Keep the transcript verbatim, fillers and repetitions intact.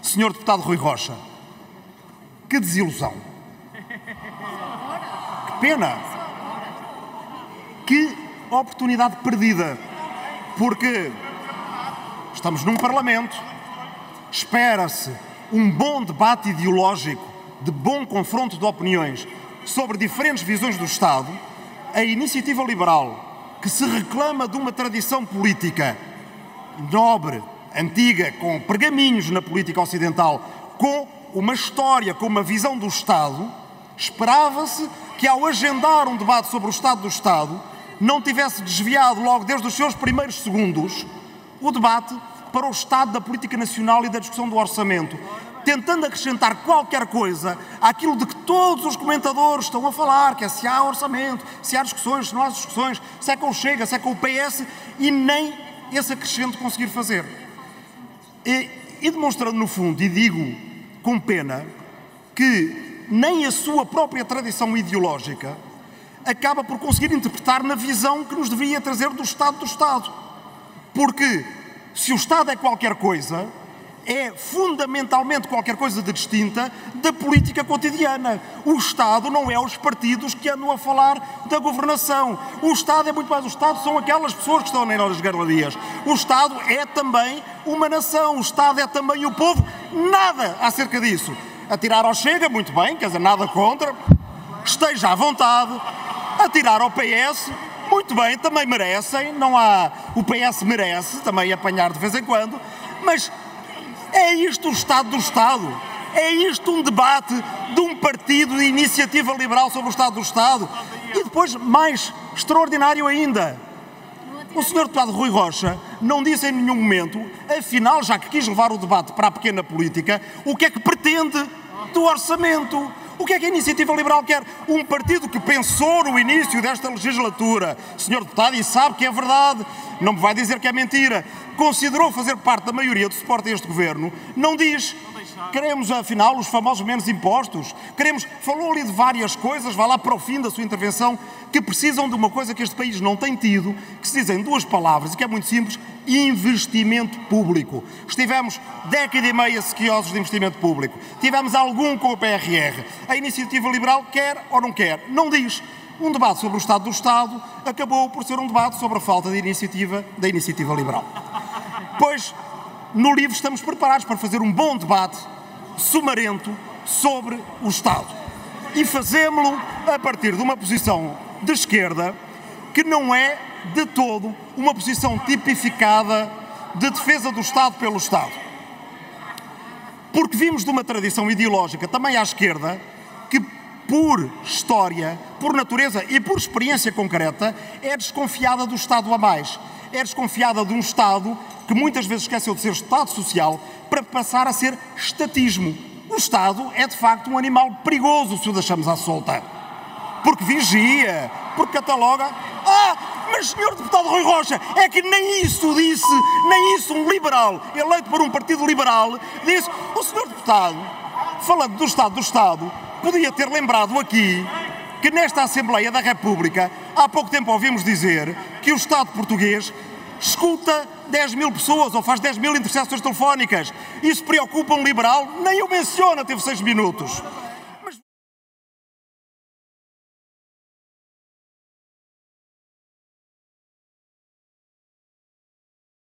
senhor deputado Rui Rocha, que desilusão. Que pena. Que oportunidade perdida. Porque estamos num Parlamento, espera-se um bom debate ideológico, de bom confronto de opiniões sobre diferentes visões do Estado. A iniciativa liberal, que se reclama de uma tradição política nobre, antiga, com pergaminhos na política ocidental, com uma história, com uma visão do Estado, esperava-se que ao agendar um debate sobre o Estado do Estado, não tivesse desviado logo desde os seus primeiros segundos o debate para o estado da política nacional e da discussão do orçamento, tentando acrescentar qualquer coisa àquilo de que todos os comentadores estão a falar, que é se há orçamento, se há discussões, se não há discussões, se é com o Chega, se é com o P S, e nem esse acrescento conseguir fazer. E, e demonstrando no fundo, e digo com pena, que nem a sua própria tradição ideológica acaba por conseguir interpretar na visão que nos devia trazer do Estado do Estado. Porque se o Estado é qualquer coisa, é fundamentalmente qualquer coisa de distinta da política cotidiana. O Estado não é os partidos que andam a falar da governação. O Estado é muito mais. O Estado são aquelas pessoas que estão nas galerias. O Estado é também uma nação. O Estado é também o povo. Nada acerca disso. Atirar ao Chega, muito bem, quer dizer, nada contra. Esteja à vontade. Atirar ao P S, muito bem, também merecem. Não há... O P S merece também apanhar de vez em quando. Mas é isto o Estado do Estado? É isto um debate de um partido de iniciativa liberal sobre o Estado do Estado? E depois, mais extraordinário ainda, o senhor deputado Rui Rocha não disse em nenhum momento, afinal, já que quis levar o debate para a pequena política, o que é que pretende do orçamento? O que é que a Iniciativa Liberal quer? Um partido que pensou no início desta legislatura, senhor deputado, e sabe que é verdade, não me vai dizer que é mentira, considerou fazer parte da maioria do suporte a este governo, não diz, queremos afinal os famosos menos impostos, queremos, falou ali de várias coisas, vai lá para o fim da sua intervenção, que precisam de uma coisa que este país não tem tido, que se dizem duas palavras, e que é muito simples, investimento público. Estivemos década e meia sequiosos de investimento público, tivemos algum com o P R R, a Iniciativa Liberal quer ou não quer, não diz. Um debate sobre o Estado do Estado acabou por ser um debate sobre a falta de iniciativa da Iniciativa Liberal. Pois, no LIVRE estamos preparados para fazer um bom debate sumarento sobre o Estado. E fazemos-lo a partir de uma posição de esquerda que não é, de todo, uma posição tipificada de defesa do Estado pelo Estado. Porque vimos de uma tradição ideológica, também à esquerda, que por história, por natureza e por experiência concreta, é desconfiada do Estado a mais. É desconfiada de um Estado que muitas vezes esqueceu de ser Estado social para passar a ser estatismo. O Estado é, de facto, um animal perigoso se o deixamos à solta. Porque vigia, porque cataloga. Ah, mas, senhor deputado Rui Rocha, é que nem isso disse, nem isso um liberal, eleito por um partido liberal, disse. O senhor deputado, falando do Estado do Estado, podia ter lembrado aqui que nesta Assembleia da República, há pouco tempo ouvimos dizer que o Estado português escuta dez mil pessoas ou faz dez mil interseções telefónicas. Isso preocupa um liberal? Nem o menciona, teve seis minutos.